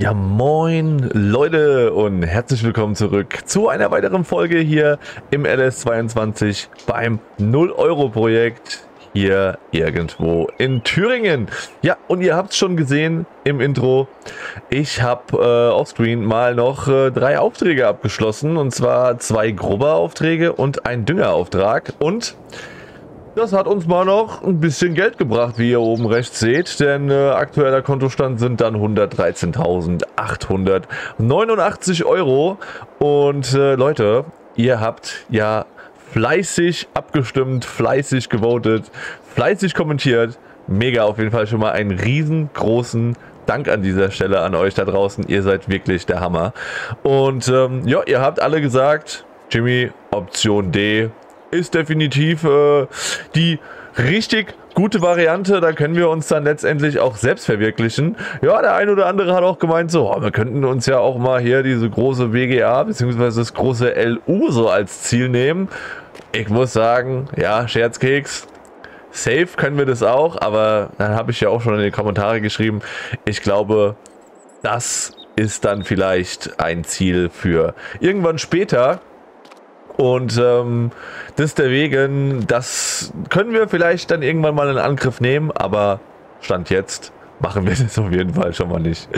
Ja, moin Leute und herzlich willkommen zurück zu einer weiteren Folge hier im LS22 beim 0-Euro-Projekt hier irgendwo in Thüringen. Ja, und ihr habt es schon gesehen im Intro, ich habe offscreen mal noch 3 Aufträge abgeschlossen, und zwar 2 Grubber-Aufträge und ein Düngerauftrag, und das hat uns mal noch ein bisschen Geld gebracht, wie ihr oben rechts seht, denn aktueller Kontostand sind dann 113.889 Euro. Und Leute, ihr habt ja fleißig abgestimmt, fleißig gewotet, fleißig kommentiert. Mega, auf jeden Fall schon mal einen riesengroßen Dank an dieser Stelle an euch da draußen. Ihr seid wirklich der Hammer. Und ja, ihr habt alle gesagt, Jimmy, Option D ist definitiv die richtig gute Variante. Da können wir uns dann letztendlich auch selbst verwirklichen. Ja, der ein oder andere hat auch gemeint, so, wir könnten uns ja auch mal hier diese große WGA bzw. das große LU so als Ziel nehmen. Ich muss sagen, ja, Scherzkeks, safe können wir das auch, aber dann habe ich ja auch schon in die Kommentare geschrieben, ich glaube, das ist dann vielleicht ein Ziel für irgendwann später. Und deswegen, das können wir vielleicht dann irgendwann mal in Angriff nehmen, aber Stand jetzt machen wir das auf jeden Fall schon mal nicht.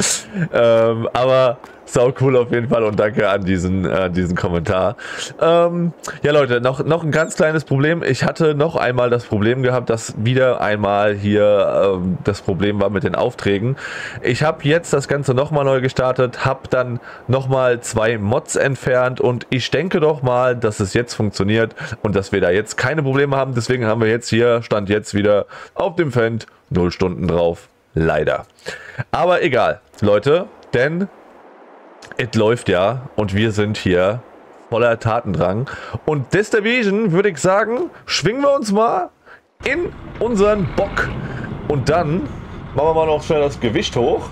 Aber sau cool auf jeden Fall und danke an diesen Kommentar. Ja Leute, noch ein ganz kleines Problem. Ich hatte noch einmal das Problem gehabt, dass wieder einmal hier das Problem war mit den Aufträgen. Ich habe jetzt das Ganze nochmal neu gestartet, habe dann nochmal 2 Mods entfernt und ich denke doch mal, dass es jetzt funktioniert und dass wir da jetzt keine Probleme haben. Deswegen haben wir jetzt hier, Stand jetzt wieder auf dem Fendt 0 Stunden drauf. Leider. Aber egal, Leute, denn es läuft ja und wir sind hier voller Tatendrang. Und deswegen würde ich sagen, schwingen wir uns mal in unseren Bock. Und dann machen wir mal noch schnell das Gewicht hoch.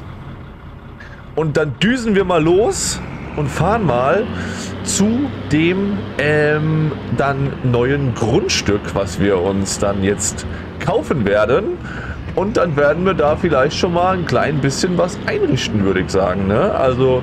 Und dann düsen wir mal los und fahren mal zu dem dann neuen Grundstück, was wir uns dann jetzt kaufen werden. Und dann werden wir da vielleicht schon mal ein klein bisschen was einrichten, würde ich sagen, ne? Also,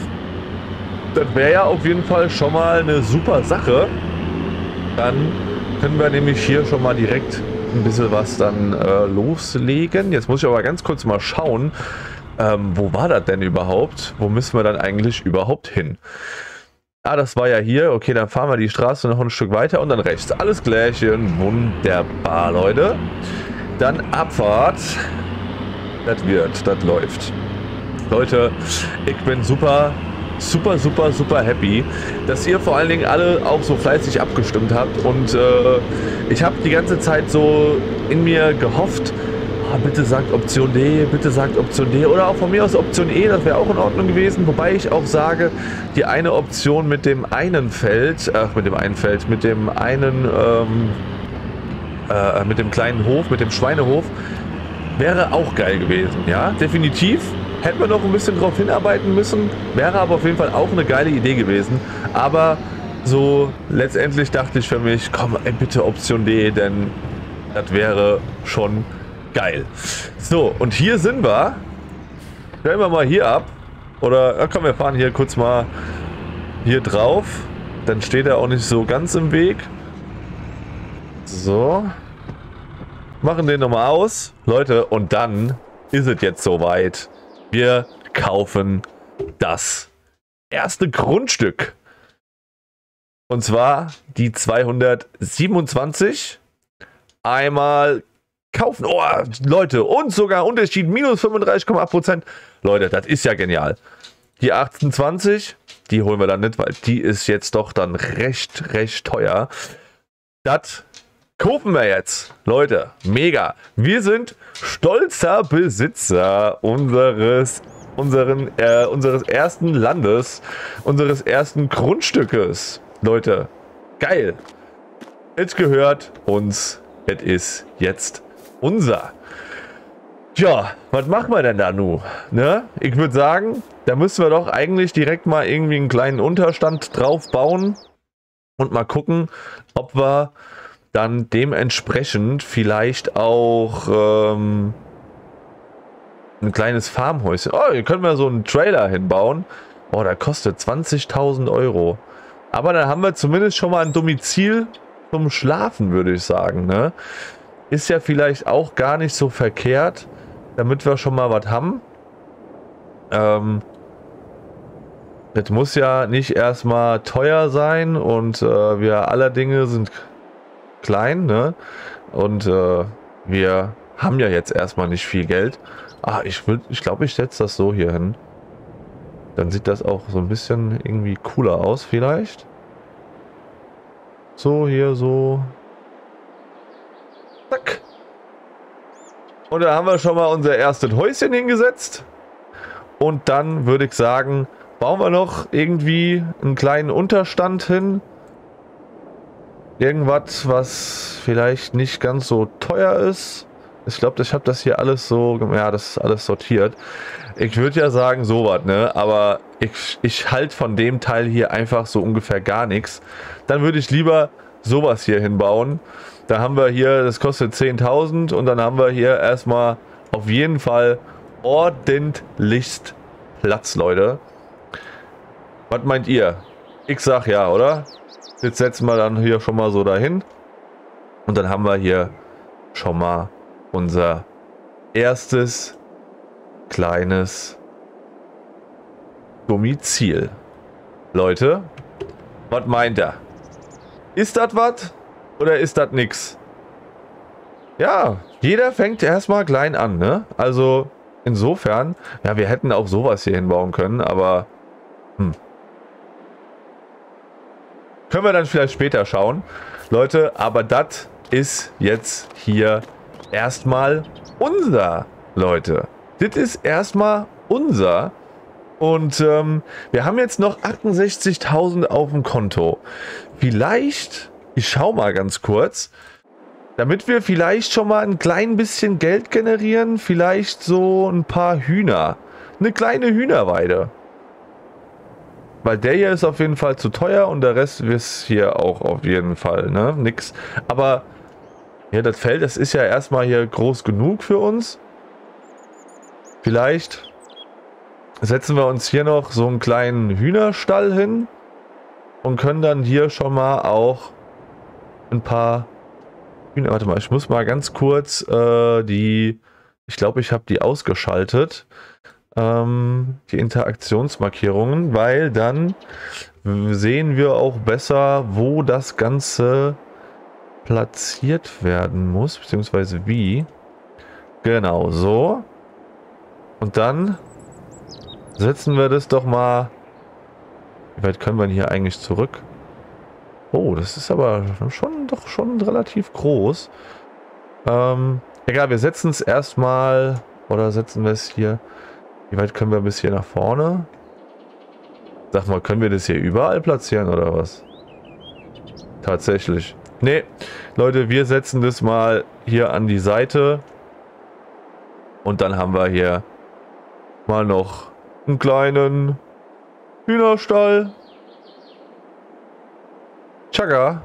das wäre ja auf jeden Fall schon mal eine super Sache. Dann können wir nämlich hier schon mal direkt ein bisschen was dann loslegen. Jetzt muss ich aber ganz kurz mal schauen, wo war das denn überhaupt? Wo müssen wir dann eigentlich überhaupt hin? Ah, das war ja hier. Okay, dann fahren wir die Straße noch ein Stück weiter und dann rechts. Alles klärchen. Wunderbar, Leute. Dann Abfahrt. Das läuft. Leute, ich bin super happy, dass ihr vor allen Dingen alle auch so fleißig abgestimmt habt. Und ich habe die ganze Zeit so in mir gehofft, oh, bitte sagt Option D, bitte sagt Option D. Oder auch von mir aus Option E, das wäre auch in Ordnung gewesen. Wobei ich auch sage, die eine Option mit dem einen Feld, mit dem kleinen Hof, mit dem Schweinehof, wäre auch geil gewesen, ja, definitiv. Hätten wir noch ein bisschen drauf hinarbeiten müssen, wäre aber auf jeden Fall auch eine geile Idee gewesen. Aber so letztendlich dachte ich für mich, komm, ey, bitte Option D, denn das wäre schon geil. So, und hier sind wir. Stellen wir mal hier ab. Oder, komm, wir fahren hier kurz mal hier drauf. Dann steht er auch nicht so ganz im Weg. So. Machen den nochmal aus. Leute, und dann ist es jetzt soweit. Wir kaufen das erste Grundstück. Und zwar die 227. Einmal kaufen. Oh, Leute, und sogar Unterschied minus 35,8%. Leute, das ist ja genial. Die 1820, die holen wir dann nicht, weil die ist jetzt doch dann recht teuer. Das kaufen wir jetzt. Leute, mega. Wir sind stolzer Besitzer unseres ersten Landes, unseres ersten Grundstückes. Leute, geil. Es gehört uns. Es ist jetzt unser. Tja, was machen wir denn da nun? Ne? Ich würde sagen, da müssen wir doch eigentlich direkt mal irgendwie einen kleinen Unterstand drauf bauen und mal gucken, ob wir dann dementsprechend vielleicht auch ein kleines Farmhäuschen. Oh, hier können wir so einen Trailer hinbauen. Oh, der kostet 20.000 Euro. Aber dann haben wir zumindest schon mal ein Domizil zum Schlafen, würde ich sagen, ne? Ist ja vielleicht auch gar nicht so verkehrt, damit wir schon mal was haben. Das muss ja nicht erstmal teuer sein und wir aller Dinge sind klein, ne? Und wir haben ja jetzt erstmal nicht viel Geld. Ah, ich glaube, ich setze das so hier hin. Dann sieht das auch so ein bisschen irgendwie cooler aus vielleicht. So, hier so. Zack. Und da haben wir schon mal unser erstes Häuschen hingesetzt. Und dann würde ich sagen, bauen wir noch irgendwie einen kleinen Unterstand hin. Irgendwas, was vielleicht nicht ganz so teuer ist. Ich glaube, ich habe das hier alles so, ja, das ist alles sortiert. Ich würde ja sagen, sowas, ne? Aber ich halte von dem Teil hier einfach so ungefähr gar nichts. Dann würde ich lieber sowas hier hinbauen. Da haben wir hier, das kostet 10.000 und dann haben wir hier erstmal auf jeden Fall ordentlichst Platz, Leute. Was meint ihr? Ich sag ja, oder? Jetzt setzen wir dann hier schon mal so dahin. Und dann haben wir hier schon mal unser erstes kleines Domizil. Leute, was meint ihr? Ist das was oder ist das nix? Ja, jeder fängt erstmal klein an, ne? Also insofern, ja, wir hätten auch sowas hier hinbauen können, aber können wir dann vielleicht später schauen. Leute, aber das ist jetzt hier erstmal unser, Leute. Das ist erstmal unser. Und wir haben jetzt noch 68.000 auf dem Konto. Vielleicht, ich schau mal ganz kurz, damit wir vielleicht schon mal ein klein bisschen Geld generieren, vielleicht so ein paar Hühner. Eine kleine Hühnerweide. Weil der hier ist auf jeden Fall zu teuer und der Rest ist hier auch auf jeden Fall, ne? Nix. Aber ja, das Feld, das ist ja erstmal hier groß genug für uns. Vielleicht setzen wir uns hier noch so einen kleinen Hühnerstall hin und können dann hier schon mal auch ein paar Hühner. Warte mal, ich muss mal ganz kurz ich glaube, ich habe die ausgeschaltet. Die Interaktionsmarkierungen, weil dann sehen wir auch besser, wo das Ganze platziert werden muss, beziehungsweise wie. Genau, so. Und dann setzen wir das doch mal. Wie weit können wir hier eigentlich zurück? Oh, das ist aber schon relativ groß. Egal, wir setzen es erstmal, oder setzen wir es hier. Wie weit können wir bis hier nach vorne? Sag mal, können wir das hier überall platzieren oder was? Tatsächlich. Nee, Leute, wir setzen das mal hier an die Seite. Und dann haben wir hier mal noch einen kleinen Hühnerstall. Tschakka.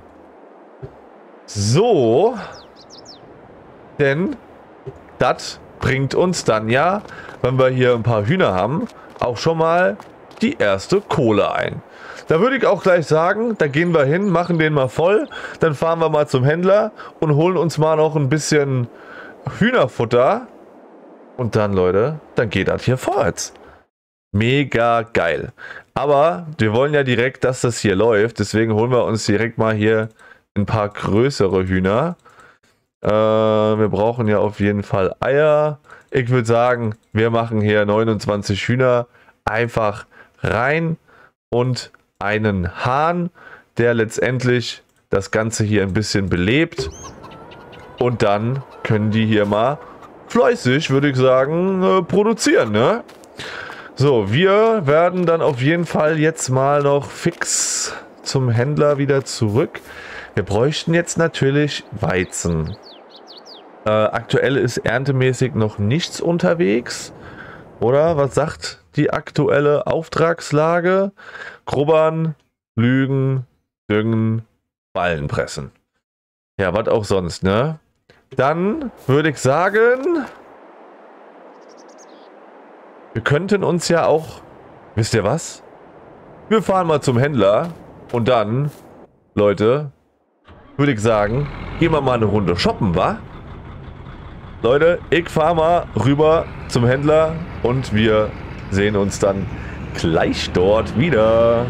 So. Denn das bringt uns dann ja, wenn wir hier ein paar Hühner haben, auch schon mal die erste Kohle ein. Da würde ich auch gleich sagen, da gehen wir hin, machen den mal voll, dann fahren wir mal zum Händler und holen uns mal noch ein bisschen Hühnerfutter. Und dann, Leute, dann geht das hier vorwärts. Mega geil. Aber wir wollen ja direkt, dass das hier läuft, deswegen holen wir uns direkt mal hier ein paar größere Hühner. Wir brauchen ja auf jeden Fall Eier. Ich würde sagen, wir machen hier 29 Hühner einfach rein und einen Hahn, der letztendlich das Ganze hier ein bisschen belebt. Und dann können die hier mal fleißig, würde ich sagen, produzieren, ne? So, wir werden dann auf jeden Fall jetzt mal noch fix zum Händler wieder zurück. Wir bräuchten jetzt natürlich Weizen. Aktuell ist erntemäßig noch nichts unterwegs. Oder was sagt die aktuelle Auftragslage? Grubbern, lügen, düngen, Ballen pressen. Ja, was auch sonst, ne? Dann würde ich sagen, Wir könnten uns ja auch... Wisst ihr was? Wir fahren mal zum Händler und dann, Leute, würde ich sagen, gehen wir mal eine Runde shoppen, wa? Leute, ich fahre mal rüber zum Händler und wir sehen uns dann gleich dort wieder.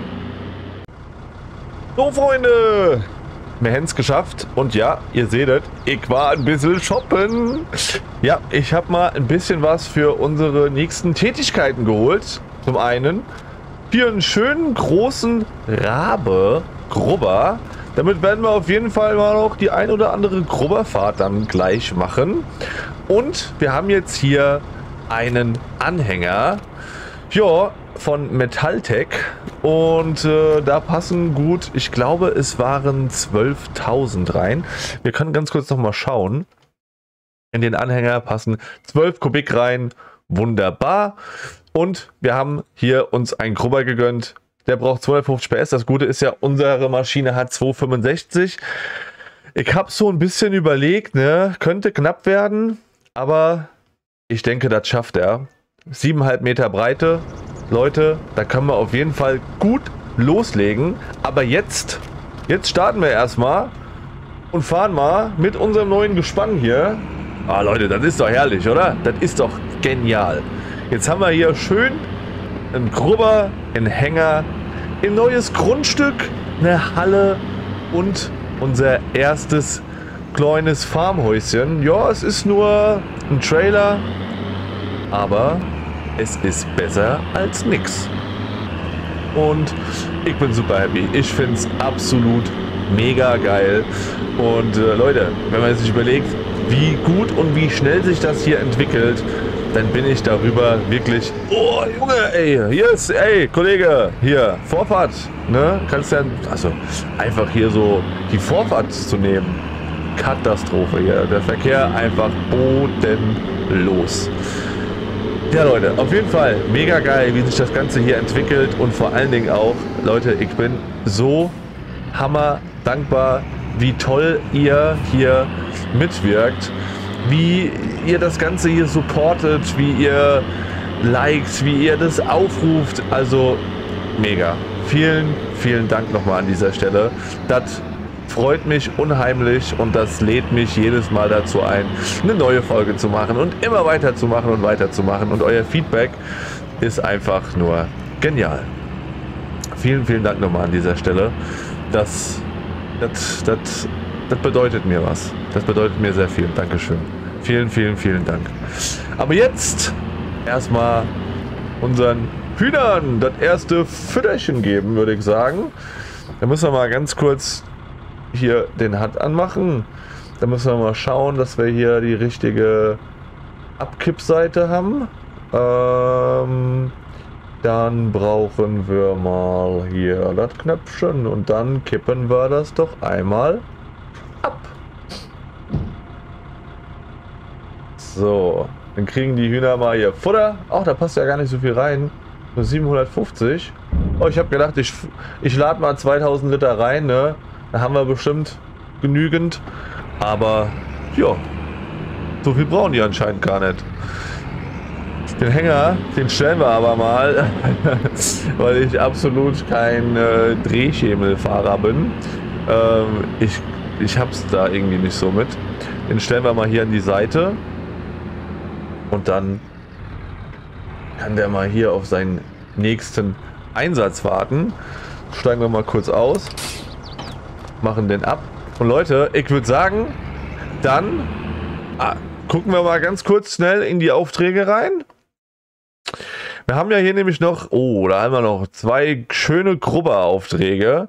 So, Freunde! Wir haben es geschafft und ja, ihr seht es, ich war ein bisschen shoppen. Ja, ich habe mal ein bisschen was für unsere nächsten Tätigkeiten geholt. Zum einen hier einen schönen großen Rabe Grubber. Damit werden wir auf jeden Fall mal noch die ein oder andere Grubberfahrt dann gleich machen. Und wir haben jetzt hier einen Anhänger. Ja, von Metalltech und da passen gut, ich glaube es waren 12.000 rein. Wir können ganz kurz noch mal schauen. In den Anhänger passen 12 Kubik rein, wunderbar. Und wir haben hier uns einen Grubber gegönnt, der braucht 250 PS. Das Gute ist ja, unsere Maschine hat 265. Ich habe so ein bisschen überlegt, ne, könnte knapp werden, aber ich denke, das schafft er. 7,5 Meter Breite. Leute, da können wir auf jeden Fall gut loslegen. Aber jetzt starten wir erstmal und fahren mal mit unserem neuen Gespann hier. Ah Leute, das ist doch herrlich, oder? Das ist doch genial. Jetzt haben wir hier schön einen Grubber, einen Hänger, ein neues Grundstück, eine Halle und unser erstes kleines Farmhäuschen. Ja, es ist nur ein Trailer, aber es ist besser als nix. Und ich bin super happy. Ich finde es absolut mega geil. Und Leute, wenn man sich überlegt, wie gut und wie schnell sich das hier entwickelt, dann bin ich darüber wirklich... Oh, Junge, ey, hier ist, ey, Kollege, hier, Vorfahrt, ne? Kannst ja, also einfach hier so die Vorfahrt zu nehmen. Katastrophe hier. Der Verkehr einfach bodenlos. Ja, Leute, auf jeden Fall mega geil, wie sich das Ganze hier entwickelt und vor allen Dingen auch, Leute, ich bin so hammer dankbar, wie toll ihr hier mitwirkt, wie ihr das Ganze hier supportet, wie ihr liked, wie ihr das aufruft, also mega. Vielen, vielen Dank nochmal an dieser Stelle. Das freut mich unheimlich und das lädt mich jedes Mal dazu ein, eine neue Folge zu machen und immer weiterzumachen und weiterzumachen. Und euer Feedback ist einfach nur genial. Vielen, vielen Dank nochmal an dieser Stelle. Das bedeutet mir was. Das bedeutet mir sehr viel. Dankeschön. Vielen, vielen, vielen Dank. Aber jetzt erstmal unseren Hühnern das erste Fütterchen geben, würde ich sagen. Da müssen wir mal ganz kurz hier den Hut anmachen. Da müssen wir mal schauen, dass wir hier die richtige Abkippseite haben. Dann brauchen wir mal hier das Knöpfchen und dann kippen wir das doch einmal ab. So, dann kriegen die Hühner mal hier Futter. Ach, da passt ja gar nicht so viel rein. Nur 750. Oh, ich habe gedacht, ich lade mal 2000 Liter rein, ne? Da haben wir bestimmt genügend. Aber, ja, so viel brauchen die anscheinend gar nicht. Den Hänger, den stellen wir aber mal, weil ich absolut kein Drehschemelfahrer bin. Ich hab's da irgendwie nicht so mit. Den stellen wir mal hier an die Seite. Und dann kann der mal hier auf seinen nächsten Einsatz warten. Steigen wir mal kurz aus. Machen den ab. Und Leute, ich würde sagen, dann gucken wir mal ganz kurz schnell in die Aufträge rein. Wir haben ja hier nämlich noch, oh, da haben wir noch 2 schöne Grubber-Aufträge.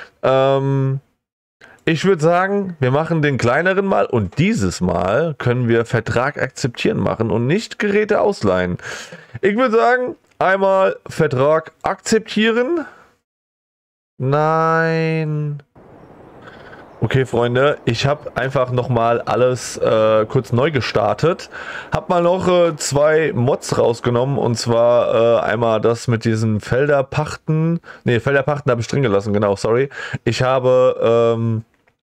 Ich würde sagen, wir machen den kleineren mal und dieses Mal können wir Vertrag akzeptieren machen und nicht Geräte ausleihen. Ich würde sagen, einmal Vertrag akzeptieren. Nein. Okay, Freunde, ich habe einfach nochmal alles kurz neu gestartet. Habe mal noch 2 Mods rausgenommen und zwar einmal das mit diesen Felderpachten. Ne, Felderpachten habe ich drin gelassen, genau, sorry. Ich habe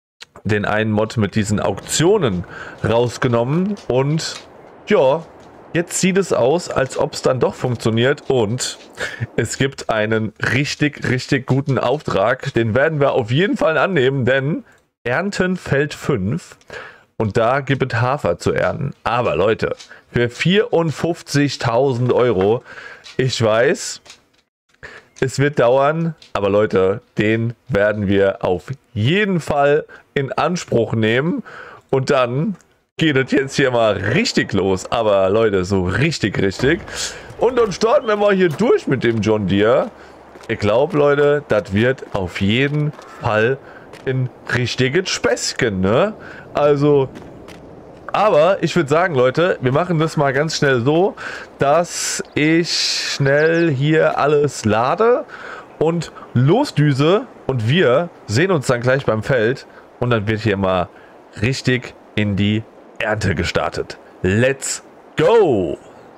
den einen Mod mit diesen Auktionen rausgenommen und ja, jetzt sieht es aus, als ob es dann doch funktioniert und es gibt einen richtig, richtig guten Auftrag. Den werden wir auf jeden Fall annehmen, denn Ernten Feld 5 und da gibt es Hafer zu ernten. Aber Leute, für 54.000 Euro, ich weiß, es wird dauern, aber Leute, den werden wir auf jeden Fall in Anspruch nehmen und dann geht es jetzt hier mal richtig los, aber Leute, so richtig. Und dann starten wir mal hier durch mit dem John Deere. Ich glaube, Leute, das wird auf jeden Fall ein richtiges Späßchen, ne? Also, aber ich würde sagen, Leute, wir machen das mal ganz schnell so, dass ich schnell hier alles lade und losdüse und wir sehen uns dann gleich beim Feld und dann wird hier mal richtig in die Ernte gestartet. Let's go!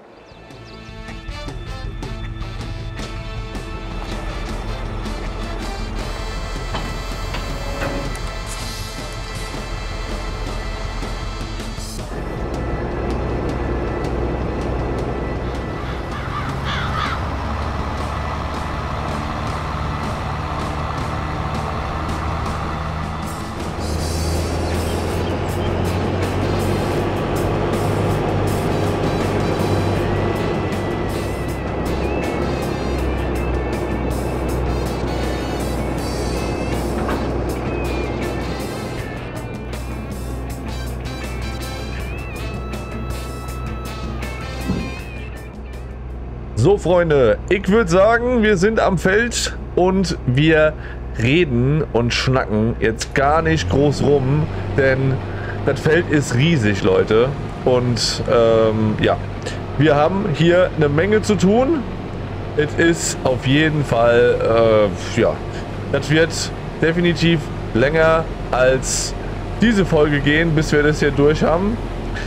So Freunde, ich würde sagen, wir sind am Feld und wir reden und schnacken jetzt gar nicht groß rum, denn das Feld ist riesig, Leute. Und ja, wir haben hier eine Menge zu tun. Es ist auf jeden Fall, ja, das wird definitiv länger als diese Folge gehen, bis wir das hier durch haben.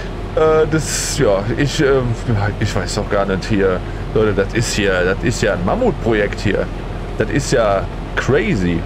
Ja, ich weiß doch gar nicht hier. Leute, das ist ja ein Mammutprojekt hier. Das ist ja crazy.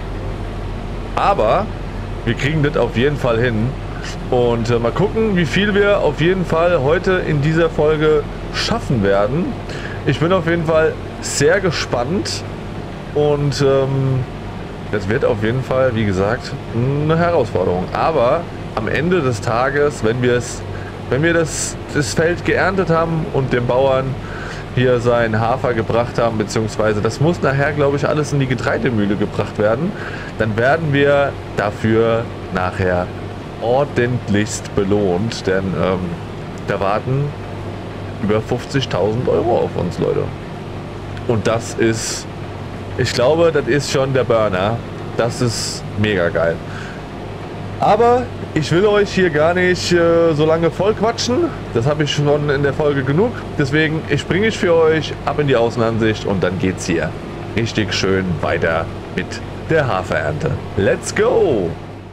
Aber wir kriegen das auf jeden Fall hin. Und mal gucken, wie viel wir auf jeden Fall heute in dieser Folge schaffen werden. Ich bin auf jeden Fall sehr gespannt. Und das wird auf jeden Fall, wie gesagt, eine Herausforderung. Aber am Ende des Tages, wenn wir das Feld geerntet haben und dem Bauern hier seinen Hafer gebracht haben, beziehungsweise das muss nachher, glaube ich, alles in die Getreidemühle gebracht werden, dann werden wir dafür nachher ordentlichst belohnt, denn da warten über 50.000 Euro auf uns, Leute. Und das ist, ich glaube, das ist schon der Burner. Das ist mega geil. Aber ich will euch hier gar nicht so lange voll quatschen. Das habe ich schon in der Folge genug. Deswegen, ich bringe ich für euch ab in die Außenansicht und dann geht's hier richtig schön weiter mit der Haferernte. Let's go!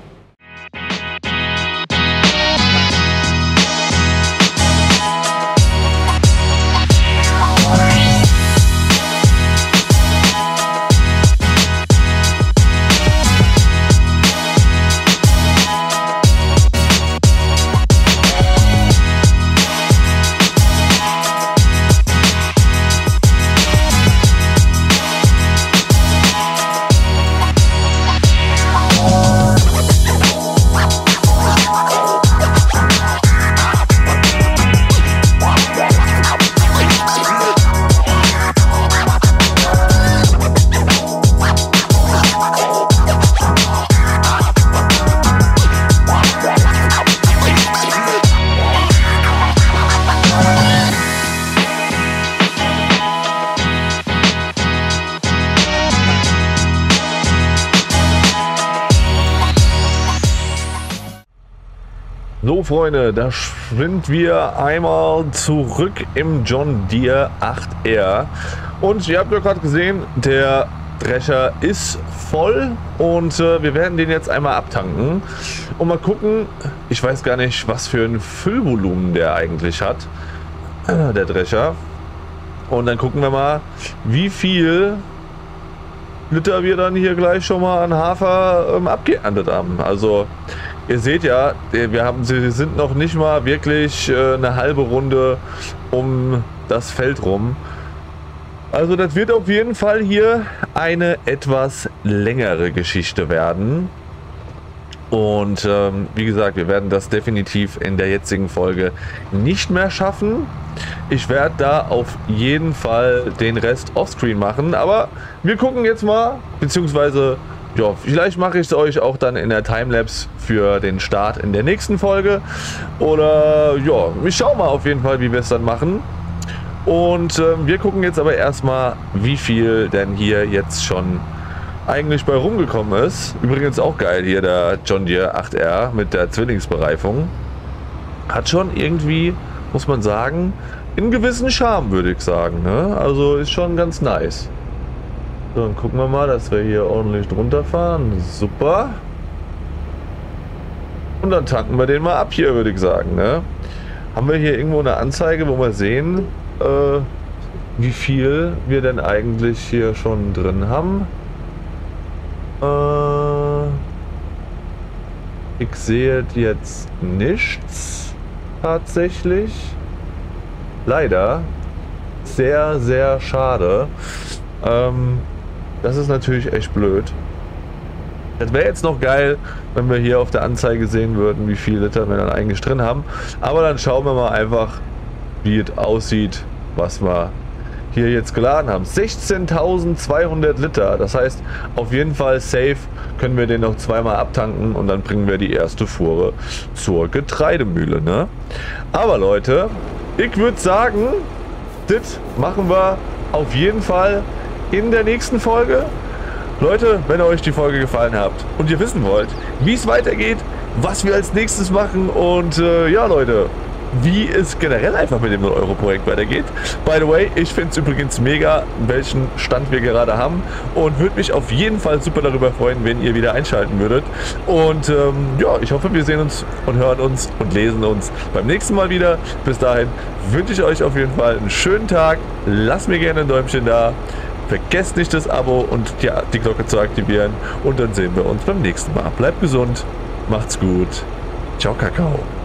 So Freunde, da sind wir einmal zurück im John Deere 8R und ihr habt ja gerade gesehen, der Drescher ist voll und wir werden den jetzt einmal abtanken und mal gucken, ich weiß gar nicht, was für ein Füllvolumen der eigentlich hat, der Drescher, und dann gucken wir mal, wie viel Liter wir dann hier gleich schon mal an Hafer abgeerntet haben. Also ihr seht ja, sie sind noch nicht mal wirklich eine halbe Runde um das Feld rum. Also das wird auf jeden Fall hier eine etwas längere Geschichte werden. Und wie gesagt, wir werden das definitiv in der jetzigen Folge nicht mehr schaffen. Ich werde da auf jeden Fall den Rest offscreen machen. Aber wir gucken jetzt mal, beziehungsweise, ja, vielleicht mache ich es euch auch dann in der Timelapse für den Start in der nächsten Folge. Oder ja, ich schaue mal auf jeden Fall, wie wir es dann machen. Und wir gucken jetzt aber erstmal, wie viel denn hier jetzt schon eigentlich bei rumgekommen ist. Übrigens auch geil hier der John Deere 8R mit der Zwillingsbereifung. Hat schon irgendwie, muss man sagen, einen gewissen Charme, würde ich sagen. Ne? Also ist schon ganz nice. So, dann gucken wir mal, dass wir hier ordentlich drunter fahren. Super. Und dann tanken wir den mal ab hier, würde ich sagen. Ne? Haben wir hier irgendwo eine Anzeige, wo wir sehen, wie viel wir denn eigentlich hier schon drin haben? Ich sehe jetzt nichts tatsächlich. Leider. Sehr, sehr schade. Das ist natürlich echt blöd. Das wäre jetzt noch geil, wenn wir hier auf der Anzeige sehen würden, wie viel Liter wir dann eigentlich drin haben. Aber dann schauen wir mal einfach, wie es aussieht, was wir hier jetzt geladen haben. 16.200 Liter. Das heißt, auf jeden Fall safe können wir den noch zweimal abtanken und dann bringen wir die erste Fuhre zur Getreidemühle. Ne? Aber Leute, ich würde sagen, das machen wir auf jeden Fall in der nächsten Folge. Leute, wenn euch die Folge gefallen hat und ihr wissen wollt, wie es weitergeht, was wir als nächstes machen und ja Leute, wie es generell einfach mit dem 0-Euro-Projekt weitergeht. By the way, ich finde es übrigens mega, welchen Stand wir gerade haben und würde mich auf jeden Fall super darüber freuen, wenn ihr wieder einschalten würdet. Und ja, ich hoffe, wir sehen uns und hören uns und lesen uns beim nächsten Mal wieder. Bis dahin wünsche ich euch auf jeden Fall einen schönen Tag. Lasst mir gerne ein Däumchen da. Vergesst nicht das Abo und die Glocke zu aktivieren. Und dann sehen wir uns beim nächsten Mal. Bleibt gesund, macht's gut. Ciao, Kakao.